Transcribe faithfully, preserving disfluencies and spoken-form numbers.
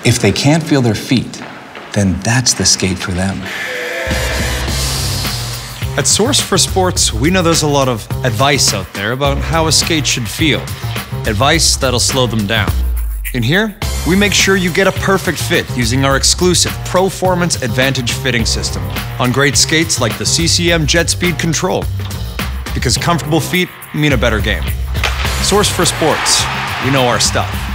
If they can't feel their feet, then that's the skate for them. At Source for Sports, we know there's a lot of advice out there about how a skate should feel. Advice that'll slow them down. In here, we make sure you get a perfect fit using our exclusive Pro-Formance Advantage Fitting System on great skates like the C C M Jet Speed Control. Because comfortable feet mean a better game. Source for Sports, we know our stuff.